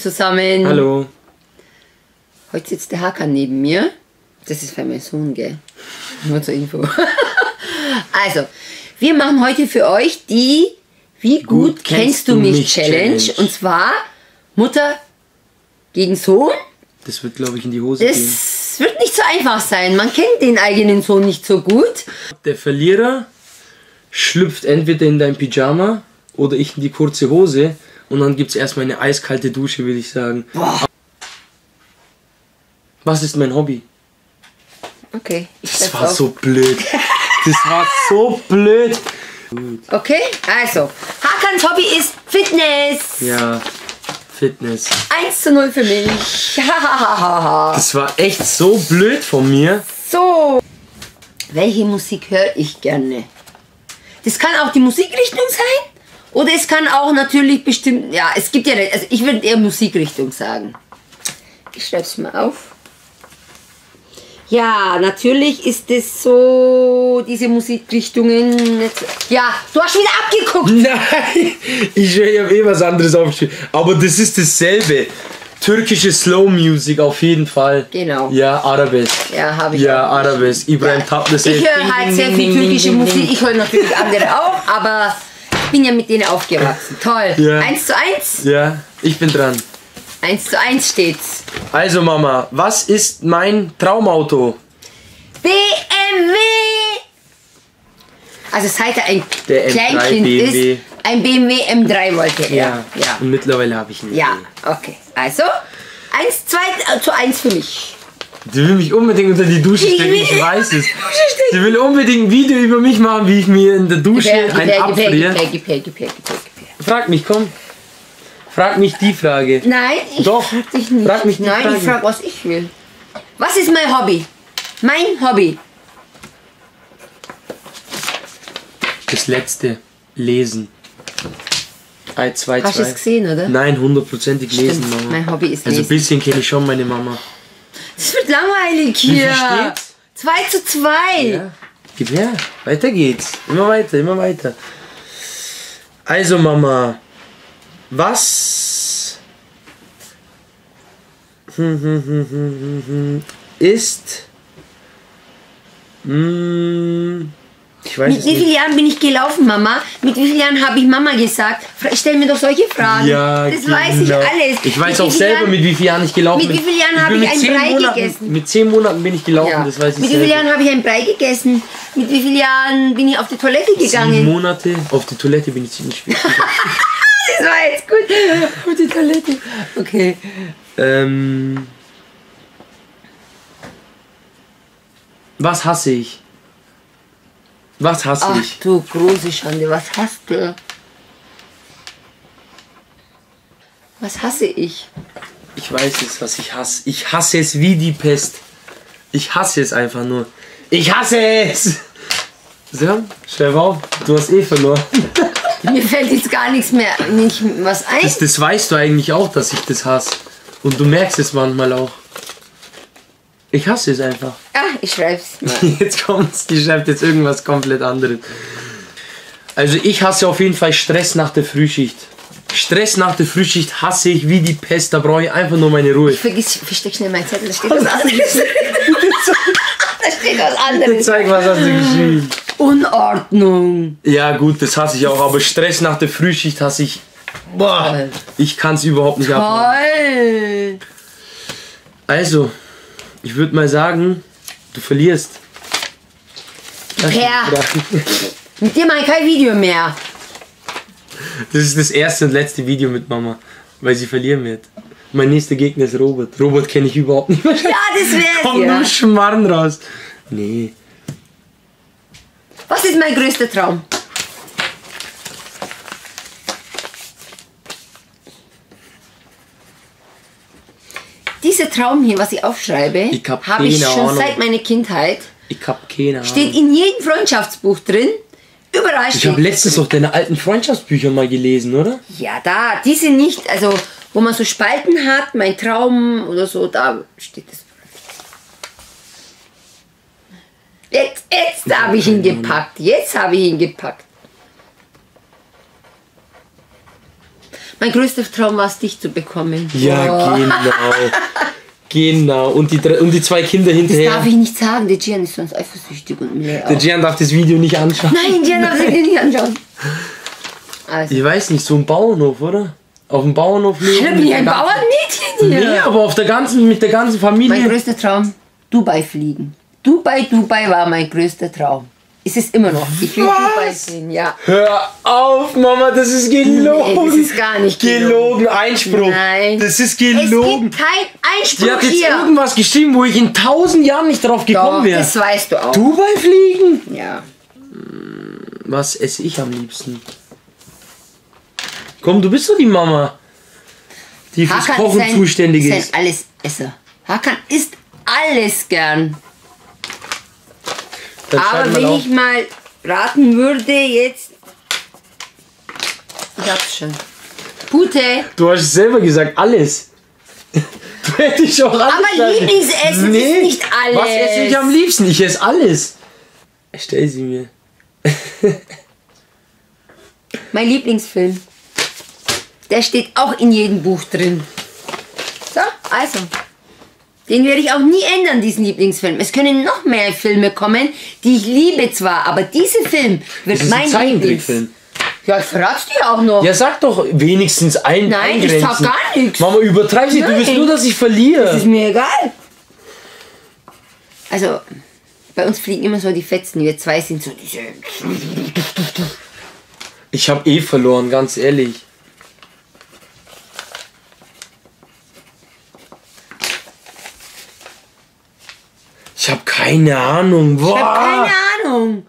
zusammen. Hallo. Heute sitzt der Hakan neben mir. Das ist für mein Sohn, gell? Nur zur Info. Also, wir machen heute für euch die Wie gut kennst du mich Challenge. Und zwar Mutter gegen Sohn. Das wird, glaube ich, in die Hose gehen. Das wird nicht so einfach sein. Man kennt den eigenen Sohn nicht so gut. Der Verlierer schlüpft entweder in dein Pyjama oder ich in die kurze Hose. Und dann gibt es erstmal eine eiskalte Dusche, würde ich sagen. Boah. Was ist mein Hobby? Okay. Das war so blöd. Das war so blöd. Okay, also, Hakans Hobby ist Fitness. Ja, Fitness. 1:0 für mich. Das war echt so blöd von mir. So. Welche Musik höre ich gerne? Das kann auch die Musikrichtung sein. Oder es kann auch natürlich bestimmt... Ja, es gibt ja... Also ich würde eher Musikrichtung sagen. Ich schreibe es mal auf. Ja, natürlich ist es so, diese Musikrichtungen. Ja, du hast wieder abgeguckt. Nein, ich habe eh was anderes aufgeschrieben. Aber das ist dasselbe. Türkische Slow Music auf jeden Fall. Genau. Ja, Arabesk. Ja, habe ich Ja, auch. Arabesk. Ibrahim Tatlıses. Ich höre halt sehr viel türkische Musik. Ich höre natürlich andere auch, aber ich bin ja mit denen aufgewachsen. Toll. Ja. 1:1. Ja, ich bin dran. 1:1 steht's. Also Mama, was ist mein Traumauto? BMW! Also seit er ein Der M3 Kleinkind BMW. ist, ein BMW M3 wollte er. Ja. Ja. Und mittlerweile habe ich ihn. Ja, okay. Also 1:2 für mich. Die will mich unbedingt unter die Dusche stecken, ich weiß es. Sie will unbedingt ein Video über mich machen, wie ich mir in der Dusche abfriere. Gib her. Frag mich, komm. Frag mich die Frage. Nein, ich Doch, frag dich nicht. frag mich die Nein, Frage. ich frag, was ich will. Was ist mein Hobby? Mein Hobby. Das letzte. Lesen. 2. Hast du es gesehen, oder? Nein, 100%ig lesen, Stimmt, Mama. mein Hobby ist Also ein Lesen. bisschen kenne ich schon meine Mama. Das wird langweilig hier. steht's? 2:2. Ja. Gib her. Weiter geht's. Immer weiter, immer weiter. Also Mama. Was ist ich weiß Mit es wie nicht. vielen Jahren bin ich gelaufen, Mama? Mit wie vielen Jahren habe ich Mama gesagt? Stell mir doch solche Fragen. Ja, das weiß ich genau. alles. Ich weiß Mit auch wie vielen selber, Jahren- mit wie vielen Jahren ich gelaufen bin. Mit wie vielen Jahren habe bin ich mit ein 10 Brei Monaten, gegessen? Mit 10 Monaten bin ich gelaufen, Ja. das weiß ich Mit wie vielen selber. Jahren habe ich ein Brei gegessen? Mit wie vielen Jahren bin ich auf die Toilette 7 gegangen? Monate auf die Toilette bin ich ziemlich spät gegangen. Das war jetzt gut. Auf die Toilette. Okay. Was hasse ich? Was hasse Ach ich? du große Schande, was hast du? Was hasse ich? Ich weiß es, was ich hasse. Ich hasse es wie die Pest. Ich hasse es einfach nur. Ich hasse es! So, schreib auf, du hast eh verloren. Mir fällt jetzt gar nichts mehr, nicht was ein. Das weißt du eigentlich auch, dass ich das hasse. Und du merkst es manchmal auch. Ich hasse es einfach. Ah, ich schreib's mal. Jetzt kommt's, die schreibt jetzt irgendwas komplett anderes. Also ich hasse auf jeden Fall Stress nach der Frühschicht. Stress nach der Frühschicht hasse ich wie die Pest, da brauche ich einfach nur meine Ruhe. Ich versteck schnell meinen Zettel, da steht was anderes. Da steht was anderes. Zeig, was hast du geschrieben? Unordnung. Ja gut, das hasse ich auch, aber Stress nach der Frühschicht hasse ich. Boah, Toll. ich kann es überhaupt nicht abmachen. Toll. Also, ich würde mal sagen, du verlierst. Per. Mit dir mache ich kein Video mehr. Das ist das erste und letzte Video mit Mama, weil sie verlieren wird. Mein nächster Gegner ist Robert. Robert kenne ich überhaupt nicht mehr. Ja, das wär's Kommt ja. nur Schmarrn raus. Nee. Was ist mein größter Traum? Dieser Traum hier, was ich aufschreibe, Ich hab habe ich keine schon Ahnung. seit meiner Kindheit. Ich hab keine Ahnung. Steht in jedem Freundschaftsbuch drin. Überall Ich steht. habe letztens auch deine alten Freundschaftsbücher mal gelesen, oder? Ja, da, die sind nicht, also wo man so Spalten hat, mein Traum oder so, da steht es. Jetzt habe ich ihn gepackt. Jetzt habe ich ihn gepackt. Mein größter Traum war es, dich zu bekommen. Ja, Oh. genau. Genau. Und die 2 Kinder Das hinterher. darf ich nicht sagen, der Gian ist sonst eifersüchtig und mir Der auch. Gian darf das Video nicht anschauen. Nein, Gian darf sich den nicht anschauen. Also, Ich weiß nicht, so ein Bauernhof, oder? Auf dem Bauernhof leben. ich bin ja ein Bauernmädchen hier. Nee, aber mit der ganzen Familie. Mein größter Traum, Dubai fliegen. Dubai war mein größter Traum. Ist es immer noch. Ich will Was? Dubai sehen, ja. Hör auf, Mama, das ist gelogen. Nee, das ist gar nicht gelogen. Einspruch. Nein. Das ist Es gelogen. gibt kein Einspruch Die hat jetzt hier. irgendwas geschrieben, wo ich in 1000 Jahren nicht drauf gekommen Doch, wäre. das weißt du auch. Dubai fliegen? Ja. Was esse ich am liebsten? Komm, du bist doch die Mama, die fürs Kochen zuständig ist. Ist ein Allesesser. Hakan isst alles gern. Dann Aber schreib mal wenn auf. ich mal raten würde, jetzt. Ich hab's schon. Pute. Du hast es selber gesagt, alles. Du hättest auch alles Aber sagen. Lieblingsessen ist nicht alles. Was esse ich am liebsten? Ich esse alles. Stell sie mir. Mein Lieblingsfilm. Der steht auch in jedem Buch drin. So, also. Den werde ich auch nie ändern, diesen Lieblingsfilm. Es können noch mehr Filme kommen, die ich liebe zwar, aber dieser Film wird Das ist mein ein Zeichentrickfilm. Ja, ich verrat's dir auch noch. Ja, sag doch wenigstens ein. Nein, ich sag eingrenzen. gar nichts. Mama, übertreib nicht. Du willst Nein. nur, dass ich verliere. Das ist mir egal. Also, bei uns fliegen immer so die Fetzen. Wir 2 sind so diese... Ich habe eh verloren, ganz ehrlich. Ich habe keine Ahnung. Boah. Ich hab keine Ahnung.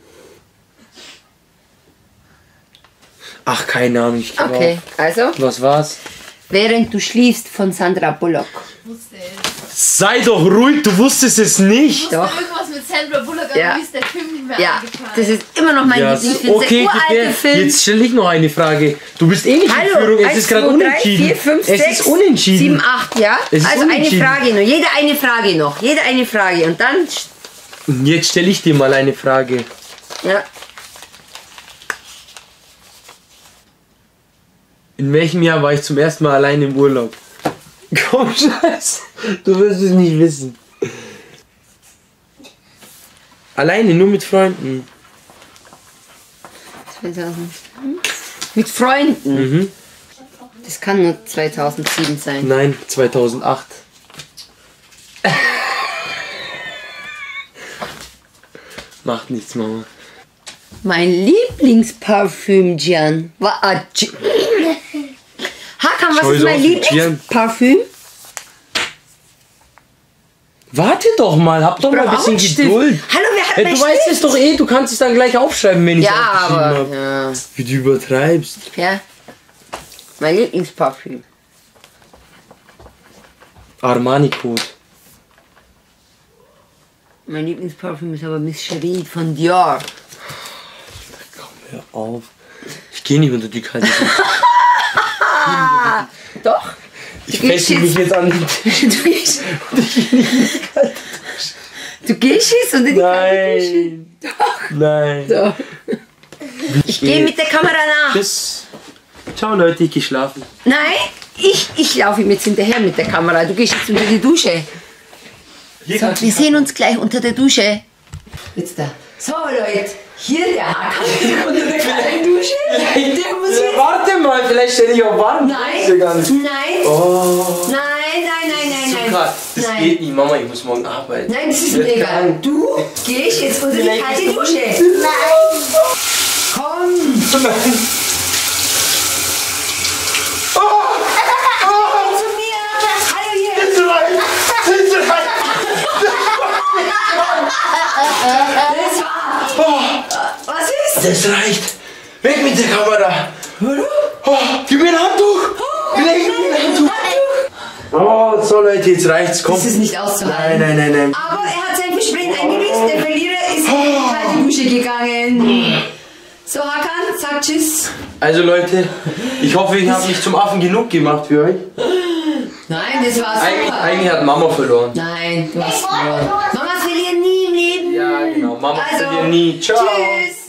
Ach, keine Ahnung. Ich glaub Okay, also, auch. Was war's? während du schläfst von Sandra Bullock. Wusste es. Sei doch ruhig, du wusstest es nicht. Wusste Doch. irgendwas mit Sandra Bullock, aber Ja. mir ist der Film nicht mehr Ja, eingefallen. das ist immer noch mein Ja, Lieblingsfilm. okay, Der uralte Film. jetzt stelle ich noch eine Frage. Du bist eh nicht in Hallo, Führung, es 1, ist gerade 2, 3, unentschieden. 4, 5, es 6, ist unentschieden. 7, 8, ja? Es ist Also unentschieden. eine Frage noch. Jede eine Frage noch. Jede eine Frage. Und dann... Jetzt stelle ich dir mal eine Frage. Ja. In welchem Jahr war ich zum ersten Mal allein im Urlaub? Komm, Scheiße. Du wirst es nicht wissen. Alleine, nur mit Freunden. 2000. Mit Freunden. Mhm. Das kann nur 2007 sein. Nein, 2008. Macht nichts, Mama. Mein Lieblingsparfüm, Gian, war... Hakan, was Schau ist so mein auf den Gian. Lieblingsparfüm? Warte doch mal, hab doch mal ein bisschen Geduld. Hallo, wer hat Hey, mein du weißt Stift? es doch eh, du kannst es dann gleich aufschreiben, wenn ich es Ja, aufgeschrieben aber... habe. Ja. Wie du übertreibst. Ja. Mein Lieblingsparfüm. Armani-Code. Mein Lieblingsparfüm ist aber Miss Cherie von Dior. Komm, hör auf. Ich gehe nicht unter die kalte Dusche. Doch. Ich Du gehst fessel mich jetzt an den Tisch. Du gehst jetzt unter die kalte Dusche. Nein. Nein. Doch. Ich gehe mit der Kamera nach. Tschüss. Ciao Leute, ich geh schlafen. Nein, ich laufe ihm jetzt hinterher mit der Kamera. Du gehst jetzt unter die Dusche. Hier So, kannst wir du- sehen uns gleich unter der Dusche. Jetzt da. So Leute, hier der Hakan unter der kalten Dusche. Der muss jetzt... Warte mal, vielleicht stelle ich auch warm. Nein, Gar nicht. nein, Oh. nein, nein, nein, nein, So nein. krass. Das Nein. geht nicht, Mama, ich muss morgen arbeiten. Nein, das ist mir egal. Du gehst jetzt unter die kalte Dusche. Komm. Nein. Komm zu mir. Hallo hier. Das war... Was ist? Das reicht. Weg mit der Kamera. Oh, gib mir ein Handtuch. Gib mir ein Handtuch. Oh, so Leute, jetzt reicht's. Komm. Das ist nicht auszuhalten. Nein, nein, nein, nein. Aber er hat sein Versprechen eingelöst. Der Verlierer ist in die kalte Dusche gegangen. So, Hakan, sag Tschüss. Also Leute, ich hoffe, ich habe nicht zum Affen genug gemacht für euch. Nein, das war super. Eigentlich hat Mama verloren. Nein, du hast verloren. Mamas verlieren nie im Leben. Ja, genau. Mama Also, verliert nie. Ciao. Tschüss.